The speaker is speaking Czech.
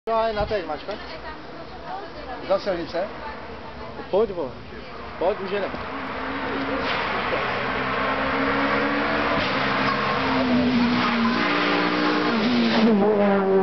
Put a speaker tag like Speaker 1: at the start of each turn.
Speaker 1: Na teď, mačka. Za silnice. Pojď, vole. Pojď, už jedem.
Speaker 2: Yeah.